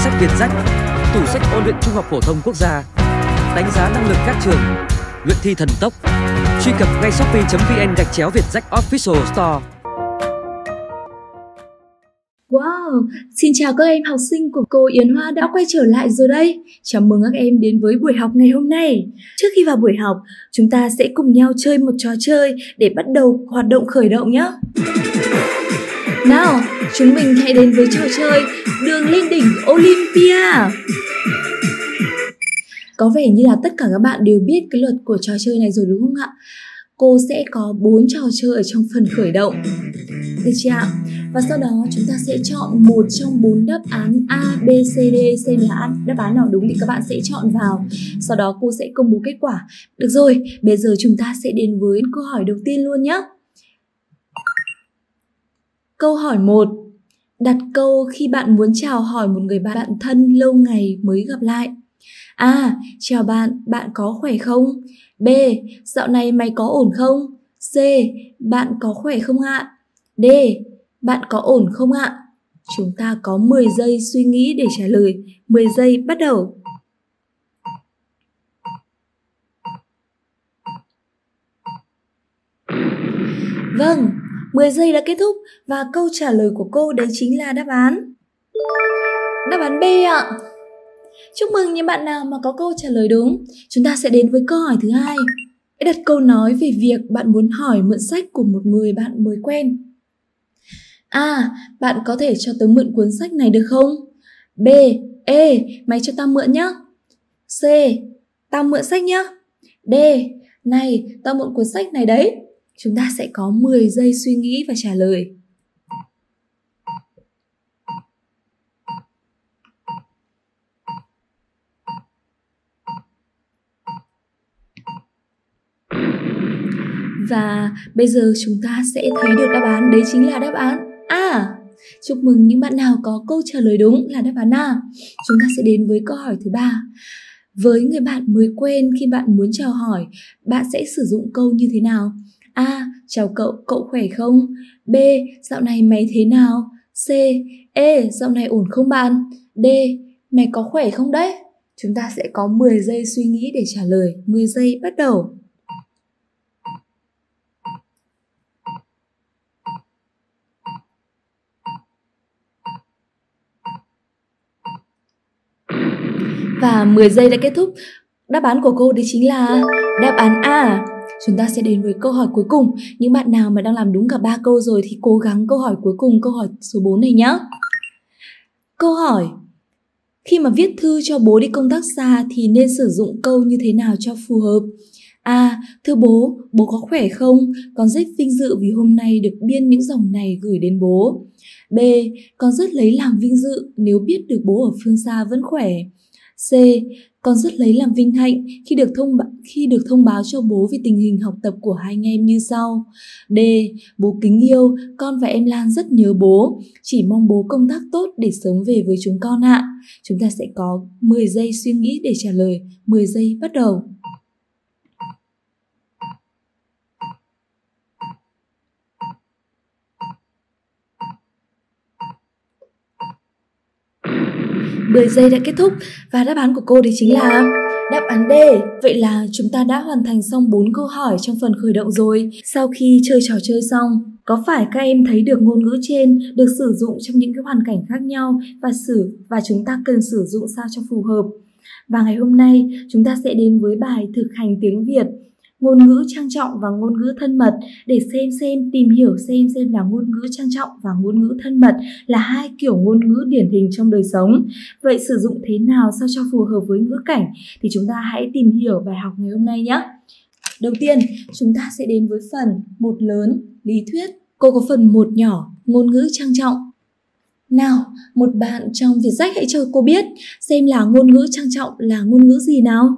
sách Việt Rách, tủ sách ôn luyện Trung học phổ thông quốc gia, đánh giá năng lực các trường, luyện thi thần tốc. Truy cập ngay shopee.vn/Việt Rách Official Store. Wow, xin chào các em học sinh của cô Yến Hoa đã quay trở lại rồi đây. Chào mừng các em đến với buổi học ngày hôm nay. Trước khi vào buổi học, chúng ta sẽ cùng nhau chơi một trò chơi để bắt đầu hoạt động khởi động nhé. Nào, chúng mình hãy đến với trò chơi Đường lên đỉnh Olympia. Có vẻ như là tất cả các bạn đều biết cái luật của trò chơi này rồi đúng không ạ? Cô sẽ có 4 trò chơi ở trong phần khởi động. Được chưa ạ? Và sau đó chúng ta sẽ chọn một trong 4 đáp án A, B, C, D. Xem là đáp án nào đúng thì các bạn sẽ chọn vào. Sau đó cô sẽ công bố kết quả. Được rồi, bây giờ chúng ta sẽ đến với câu hỏi đầu tiên luôn nhé. Câu hỏi 1. Đặt câu khi bạn muốn chào hỏi một người bạn thân lâu ngày mới gặp lại. A. Chào bạn, bạn có khỏe không? B. Dạo này mày có ổn không? C. Bạn có khỏe không ạ? D. Bạn có ổn không ạ? Chúng ta có 10 giây suy nghĩ để trả lời. 10 giây bắt đầu. Vâng, 10 giây đã kết thúc và câu trả lời của cô đấy chính là đáp án B ạ. Chúc mừng những bạn nào mà có câu trả lời đúng. Chúng ta sẽ đến với câu hỏi thứ hai. Hãy đặt câu nói về việc bạn muốn hỏi mượn sách của một người bạn mới quen. A. Bạn có thể cho tớ mượn cuốn sách này được không? B. Ê, mày cho tao mượn nhá. C. Tao mượn sách nhá. D. Này, tao mượn cuốn sách này đấy. Chúng ta sẽ có 10 giây suy nghĩ và trả lời. Và bây giờ chúng ta sẽ thấy được đáp án, đấy chính là đáp án A. Chúc mừng những bạn nào có câu trả lời đúng là đáp án A. Chúng ta sẽ đến với câu hỏi thứ 3. Với người bạn mới quen, khi bạn muốn chào hỏi, bạn sẽ sử dụng câu như thế nào? A. Chào cậu, cậu khỏe không? B. Dạo này mày thế nào? C. Ê, dạo này ổn không bạn? D. Mày có khỏe không đấy? Chúng ta sẽ có 10 giây suy nghĩ để trả lời. 10 giây bắt đầu. Và 10 giây đã kết thúc. Đáp án của cô đấy chính là đáp án A. Chúng ta sẽ đến với câu hỏi cuối cùng. Những bạn nào mà đang làm đúng cả 3 câu rồi thì cố gắng câu hỏi cuối cùng, câu hỏi số 4 này nhé. Câu hỏi: khi mà viết thư cho bố đi công tác xa thì nên sử dụng câu như thế nào cho phù hợp? A. Thưa bố, bố có khỏe không? Con rất vinh dự vì hôm nay được biên những dòng này gửi đến bố. B. Con rất lấy làm vinh dự nếu biết được bố ở phương xa vẫn khỏe. C. Con rất lấy làm vinh hạnh khi được thông báo cho bố về tình hình học tập của hai anh em như sau. D. Bố kính yêu, con và em Lan rất nhớ bố. Chỉ mong bố công tác tốt để sớm về với chúng con ạ. Chúng ta sẽ có 10 giây suy nghĩ để trả lời. 10 giây bắt đầu. Mười giây đã kết thúc và đáp án của cô đấy chính là đáp án D. Vậy là chúng ta đã hoàn thành xong 4 câu hỏi trong phần khởi động rồi. Sau khi chơi trò chơi xong, có phải các em thấy được ngôn ngữ trên được sử dụng trong những cái hoàn cảnh khác nhau và chúng ta cần sử dụng sao cho phù hợp? Và ngày hôm nay chúng ta sẽ đến với bài thực hành tiếng Việt, ngôn ngữ trang trọng và ngôn ngữ thân mật, để tìm hiểu xem là ngôn ngữ trang trọng và ngôn ngữ thân mật là hai kiểu ngôn ngữ điển hình trong đời sống. Vậy sử dụng thế nào sao cho phù hợp với ngữ cảnh thì chúng ta hãy tìm hiểu bài học ngày hôm nay nhé. Đầu tiên, chúng ta sẽ đến với phần 1 lớn, lý thuyết. Cô có phần 1 nhỏ, ngôn ngữ trang trọng. Nào, một bạn trong Việt Rách hãy cho cô biết xem là ngôn ngữ trang trọng là ngôn ngữ gì nào?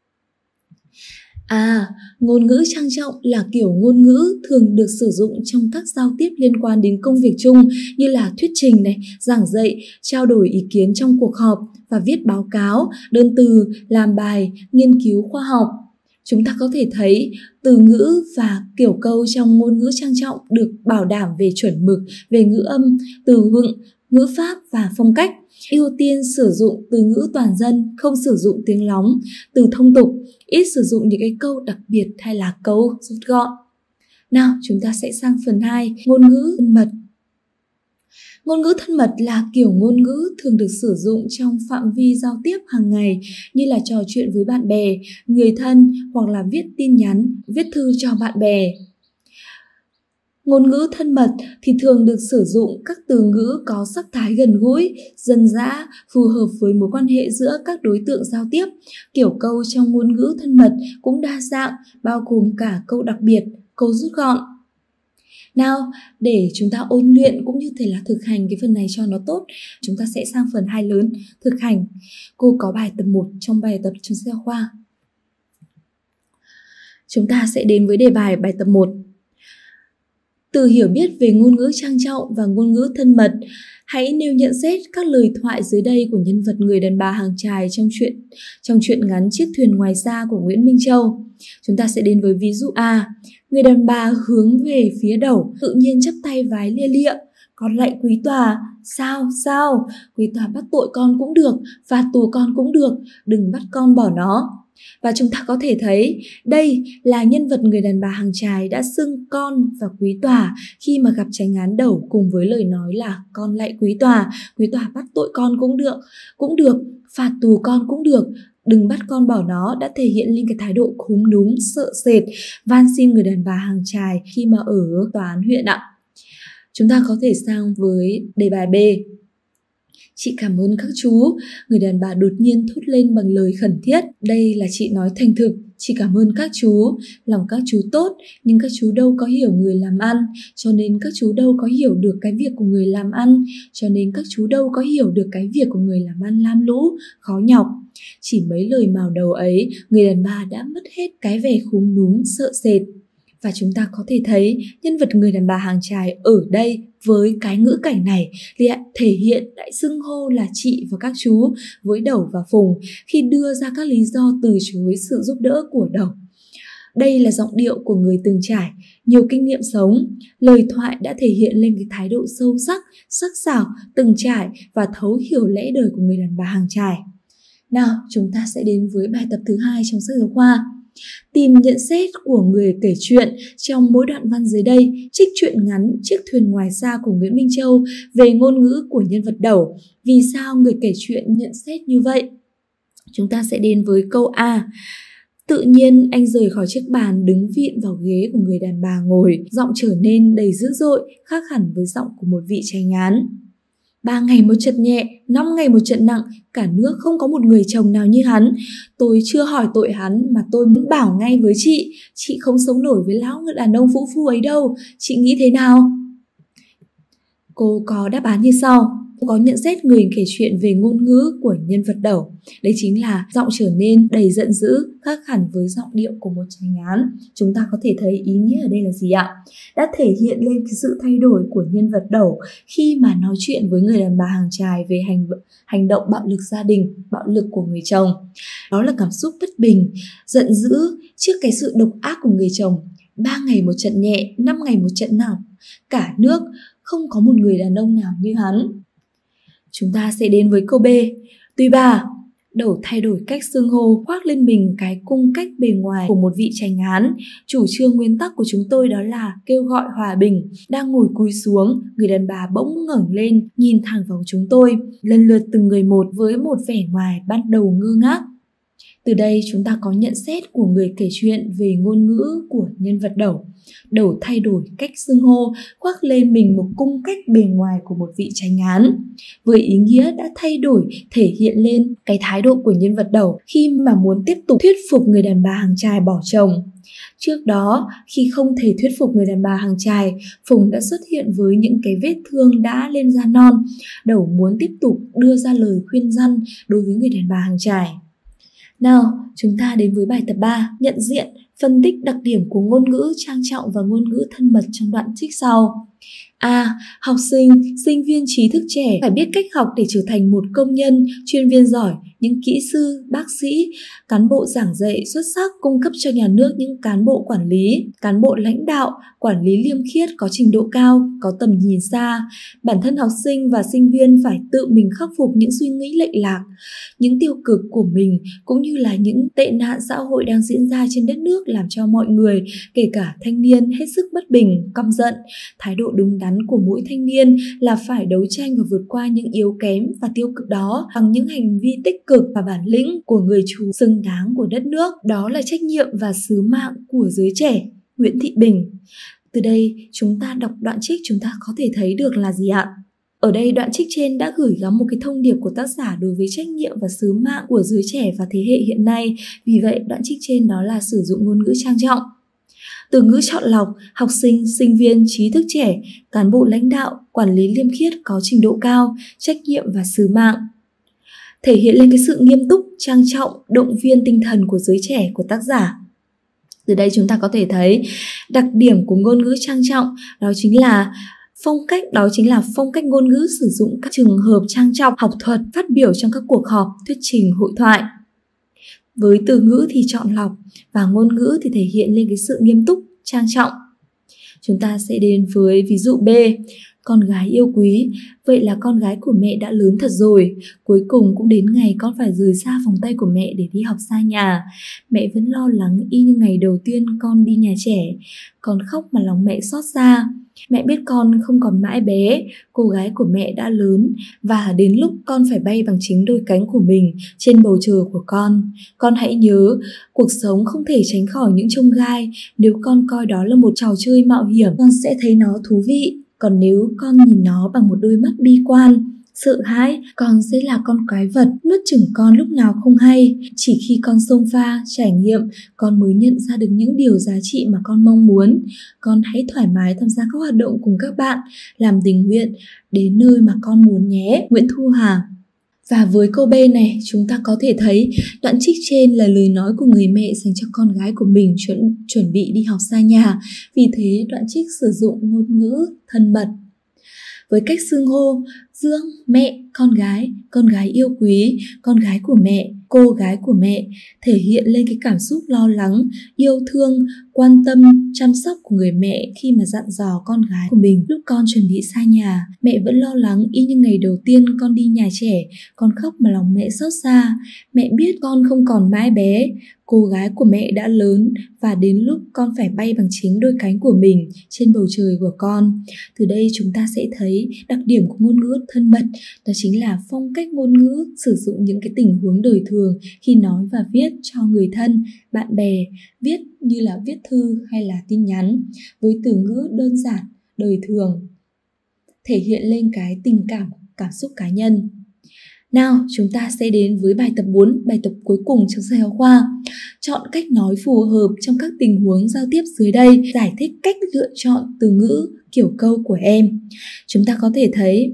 Ngôn ngữ trang trọng là kiểu ngôn ngữ thường được sử dụng trong các giao tiếp liên quan đến công việc chung như là thuyết trình, giảng dạy, trao đổi ý kiến trong cuộc họp và viết báo cáo, đơn từ, làm bài, nghiên cứu khoa học. Chúng ta có thể thấy từ ngữ và kiểu câu trong ngôn ngữ trang trọng được bảo đảm về chuẩn mực, về ngữ âm, từ vựng, ngữ pháp và phong cách. Ưu tiên sử dụng từ ngữ toàn dân, không sử dụng tiếng lóng, từ thông tục, ít sử dụng những cái câu đặc biệt hay là câu rút gọn. Nào, chúng ta sẽ sang phần 2, ngôn ngữ thân mật. Ngôn ngữ thân mật là kiểu ngôn ngữ thường được sử dụng trong phạm vi giao tiếp hàng ngày như là trò chuyện với bạn bè, người thân hoặc là viết tin nhắn, viết thư cho bạn bè. Ngôn ngữ thân mật thì thường được sử dụng các từ ngữ có sắc thái gần gũi, dân dã, phù hợp với mối quan hệ giữa các đối tượng giao tiếp. Kiểu câu trong ngôn ngữ thân mật cũng đa dạng, bao gồm cả câu đặc biệt, câu rút gọn. Nào, để chúng ta ôn luyện cũng như thể là thực hành cái phần này cho nó tốt, chúng ta sẽ sang phần 2 lớn, thực hành. Cô có bài tập 1 trong bài tập trong sách giáo khoa. Chúng ta sẽ đến với đề bài tập 1. Từ hiểu biết về ngôn ngữ trang trọng và ngôn ngữ thân mật, hãy nêu nhận xét các lời thoại dưới đây của nhân vật người đàn bà hàng chài trong truyện ngắn Chiếc thuyền ngoài xa của Nguyễn Minh Châu. Chúng ta sẽ đến với ví dụ A. Người đàn bà hướng về phía đầu, tự nhiên chắp tay vái lia lịa. Con lạy quý tòa. Sao? Quý tòa bắt tội con cũng được, phạt tù con cũng được, đừng bắt con bỏ nó. Và chúng ta có thể thấy đây là nhân vật người đàn bà hàng chài đã xưng con và quý tòa khi mà gặp chánh án đầu, cùng với lời nói là con lạy quý tòa bắt tội con cũng được, phạt tù con cũng được, đừng bắt con bỏ nó, đã thể hiện lên cái thái độ cúm núm, sợ sệt, van xin người đàn bà hàng chài khi mà ở tòa án huyện ạ. Chúng ta có thể sang với đề bài B. Chị cảm ơn các chú. Người đàn bà đột nhiên thốt lên bằng lời khẩn thiết. Đây là chị nói thành thực. Chị cảm ơn các chú. Lòng các chú tốt, nhưng các chú đâu có hiểu người làm ăn, cho nên các chú đâu có hiểu được cái việc của người làm ăn, lam lũ, khó nhọc. Chỉ mấy lời mào đầu ấy, người đàn bà đã mất hết cái vẻ khúm núm, sợ sệt. Và chúng ta có thể thấy nhân vật người đàn bà hàng chài ở đây với cái ngữ cảnh này lại thể hiện đại xưng hô là chị và các chú với Đầu và Phùng khi đưa ra các lý do từ chối sự giúp đỡ của Đầu. Đây là giọng điệu của người từng trải, nhiều kinh nghiệm sống. Lời thoại đã thể hiện lên cái thái độ sâu sắc, sắc sảo, từng trải và thấu hiểu lẽ đời của người đàn bà hàng chài. Nào, chúng ta sẽ đến với bài tập thứ 2 trong sách giáo khoa. Tìm nhận xét của người kể chuyện trong mỗi đoạn văn dưới đây, trích truyện ngắn Chiếc thuyền ngoài xa của Nguyễn Minh Châu về ngôn ngữ của nhân vật Đầu. Vì sao người kể chuyện nhận xét như vậy? Chúng ta sẽ đến với câu A. Tự nhiên anh rời khỏi chiếc bàn, đứng vịn vào ghế của người đàn bà ngồi, giọng trở nên đầy dữ dội, khác hẳn với giọng của một vị chánh án. 3 ngày một trận nhẹ, 5 ngày một trận nặng, cả nước không có một người chồng nào như hắn. Tôi chưa hỏi tội hắn mà tôi muốn bảo ngay với chị không sống nổi với lão người đàn ông phũ phu ấy đâu, chị nghĩ thế nào? Cô có đáp án như sau. Cô có nhận xét người kể chuyện về ngôn ngữ của nhân vật Đầu. Đấy chính là giọng trở nên đầy giận dữ, khác hẳn với giọng điệu của một chánh án. Chúng ta có thể thấy ý nghĩa ở đây là gì ạ? Đã thể hiện lên cái sự thay đổi của nhân vật Đầu khi mà nói chuyện với người đàn bà hàng chài về hành động bạo lực gia đình, bạo lực của người chồng. Đó là cảm xúc bất bình, giận dữ trước cái sự độc ác của người chồng. 3 ngày một trận nhẹ, 5 ngày một trận nặng, cả nước không có một người đàn ông nào như hắn. Chúng ta sẽ đến với câu B. Tùy bà. Đầu thay đổi cách xưng hô, khoác lên mình cái cung cách bề ngoài của một vị chánh án. Chủ trương nguyên tắc của chúng tôi đó là kêu gọi hòa bình. Đang ngồi cúi xuống, người đàn bà bỗng ngẩng lên, nhìn thẳng vào chúng tôi, lần lượt từng người một với một vẻ ngoài ban đầu ngơ ngác. Từ đây chúng ta có nhận xét của người kể chuyện về ngôn ngữ của nhân vật Đầu. Đầu thay đổi cách xưng hô, khoác lên mình một cung cách bề ngoài của một vị chánh án. Với ý nghĩa đã thay đổi, thể hiện lên cái thái độ của nhân vật Đầu khi mà muốn tiếp tục thuyết phục người đàn bà hàng chài bỏ chồng. Trước đó, khi không thể thuyết phục người đàn bà hàng chài, Phùng đã xuất hiện với những cái vết thương đã lên da non. Đầu muốn tiếp tục đưa ra lời khuyên răn đối với người đàn bà hàng chài. Nào, chúng ta đến với bài tập 3, nhận diện, phân tích đặc điểm của ngôn ngữ trang trọng và ngôn ngữ thân mật trong đoạn trích sau. A. Học sinh, sinh viên trí thức trẻ phải biết cách học để trở thành một công nhân, chuyên viên giỏi, những kỹ sư, bác sĩ, cán bộ giảng dạy xuất sắc cung cấp cho nhà nước những cán bộ quản lý, cán bộ lãnh đạo, quản lý liêm khiết có trình độ cao, có tầm nhìn xa. Bản thân học sinh và sinh viên phải tự mình khắc phục những suy nghĩ lệch lạc, những tiêu cực của mình cũng như là những tệ nạn xã hội đang diễn ra trên đất nước làm cho mọi người, kể cả thanh niên hết sức bất bình, căm giận. Thái độ đúng đắn của mỗi thanh niên là phải đấu tranh và vượt qua những yếu kém và tiêu cực đó bằng những hành vi tích cực và bản lĩnh của người chủ xứng đáng của đất nước. Đó là trách nhiệm và sứ mạng của giới trẻ. Nguyễn Thị Bình. Từ đây chúng ta đọc đoạn trích chúng ta có thể thấy được là gì ạ? Ở đây đoạn trích trên đã gửi gắm một cái thông điệp của tác giả đối với trách nhiệm và sứ mạng của giới trẻ và thế hệ hiện nay. Vì vậy đoạn trích trên đó là sử dụng ngôn ngữ trang trọng. Từ ngữ chọn lọc, học sinh, sinh viên, trí thức trẻ, cán bộ lãnh đạo, quản lý liêm khiết có trình độ cao, trách nhiệm và sứ mạng. Thể hiện lên cái sự nghiêm túc, trang trọng, động viên tinh thần của giới trẻ của tác giả. Từ đây chúng ta có thể thấy đặc điểm của ngôn ngữ trang trọng đó chính là phong cách ngôn ngữ sử dụng các trường hợp trang trọng, học thuật, phát biểu trong các cuộc họp, thuyết trình, hội thoại. Với từ ngữ thì chọn lọc và ngôn ngữ thì thể hiện lên cái sự nghiêm túc, trang trọng. Chúng ta sẽ đến với ví dụ B. Con gái yêu quý, vậy là con gái của mẹ đã lớn thật rồi. Cuối cùng cũng đến ngày con phải rời xa vòng tay của mẹ để đi học xa nhà. Mẹ vẫn lo lắng y như ngày đầu tiên con đi nhà trẻ. Con khóc mà lòng mẹ xót xa. Mẹ biết con không còn mãi bé, cô gái của mẹ đã lớn và đến lúc con phải bay bằng chính đôi cánh của mình trên bầu trời của con. Con hãy nhớ, cuộc sống không thể tránh khỏi những chông gai. Nếu con coi đó là một trò chơi mạo hiểm, con sẽ thấy nó thú vị. Còn nếu con nhìn nó bằng một đôi mắt bi quan, sợ hãi, con sẽ là con quái vật, nuốt chửng con lúc nào không hay. Chỉ khi con xông pha, trải nghiệm, con mới nhận ra được những điều giá trị mà con mong muốn. Con hãy thoải mái tham gia các hoạt động cùng các bạn, làm tình nguyện, đến nơi mà con muốn nhé. Nguyễn Thu Hà. Và với câu B này, chúng ta có thể thấy đoạn trích trên là lời nói của người mẹ dành cho con gái của mình chuẩn bị đi học xa nhà. Vì thế đoạn trích sử dụng ngôn ngữ thân mật. Với cách xưng hô, Dương, mẹ, con gái yêu quý, con gái của mẹ, cô gái của mẹ, thể hiện lên cái cảm xúc lo lắng, yêu thương, quan tâm, chăm sóc của người mẹ khi mà dặn dò con gái của mình lúc con chuẩn bị xa nhà. Mẹ vẫn lo lắng y như ngày đầu tiên con đi nhà trẻ, con khóc mà lòng mẹ xót xa. Mẹ biết con không còn mãi bé, cô gái của mẹ đã lớn và đến lúc con phải bay bằng chính đôi cánh của mình trên bầu trời của con. Từ đây chúng ta sẽ thấy đặc điểm của ngôn ngữ thân mật, đó chính là phong cách ngôn ngữ sử dụng những cái tình huống đời thường khi nói và viết cho người thân, bạn bè, viết như là viết thư hay là tin nhắn, với từ ngữ đơn giản, đời thường, thể hiện lên cái tình cảm xúc cá nhân. Nào, chúng ta sẽ đến với bài tập 4, bài tập cuối cùng trong sách giáo khoa. Chọn cách nói phù hợp trong các tình huống giao tiếp dưới đây, giải thích cách lựa chọn từ ngữ, kiểu câu của em. Chúng ta có thể thấy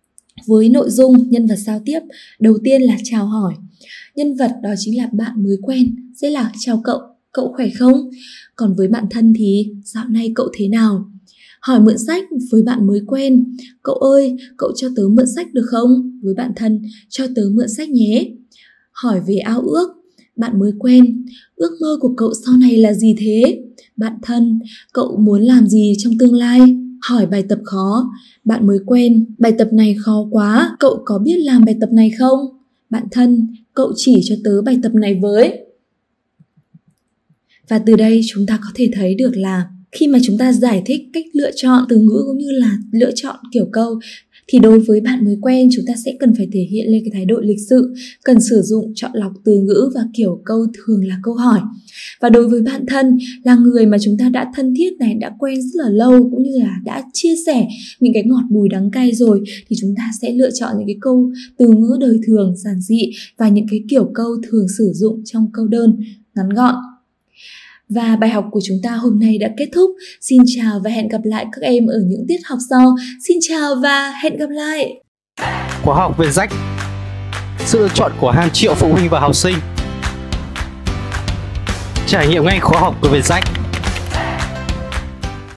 với nội dung nhân vật giao tiếp, đầu tiên là chào hỏi. Nhân vật đó chính là bạn mới quen, sẽ là chào cậu, cậu khỏe không? Còn với bạn thân thì dạo này cậu thế nào? Hỏi mượn sách với bạn mới quen, cậu ơi, cậu cho tớ mượn sách được không? Với bạn thân, cho tớ mượn sách nhé. Hỏi về ao ước, bạn mới quen, ước mơ của cậu sau này là gì thế? Bạn thân, cậu muốn làm gì trong tương lai? Hỏi bài tập khó, bạn mới quen, bài tập này khó quá, cậu có biết làm bài tập này không? Bạn thân, cậu chỉ cho tớ bài tập này với. Và từ đây chúng ta có thể thấy được là khi mà chúng ta giải thích cách lựa chọn từ ngữ cũng như là lựa chọn kiểu câu thì đối với bạn mới quen chúng ta sẽ cần phải thể hiện lên cái thái độ lịch sự, cần sử dụng chọn lọc từ ngữ và kiểu câu thường là câu hỏi. Và đối với bạn thân là người mà chúng ta đã thân thiết này, đã quen rất là lâu cũng như là đã chia sẻ những cái ngọt bùi đắng cay rồi thì chúng ta sẽ lựa chọn những cái câu từ ngữ đời thường, giản dị và những cái kiểu câu thường sử dụng trong câu đơn ngắn gọn. Và bài học của chúng ta hôm nay đã kết thúc. Xin chào và hẹn gặp lại các em ở những tiết học sau. Xin chào và hẹn gặp lại. Khóa học về rách, sự lựa chọn của hàng triệu phụ huynh và học sinh. Trải nghiệm ngay khóa học của Vietjet.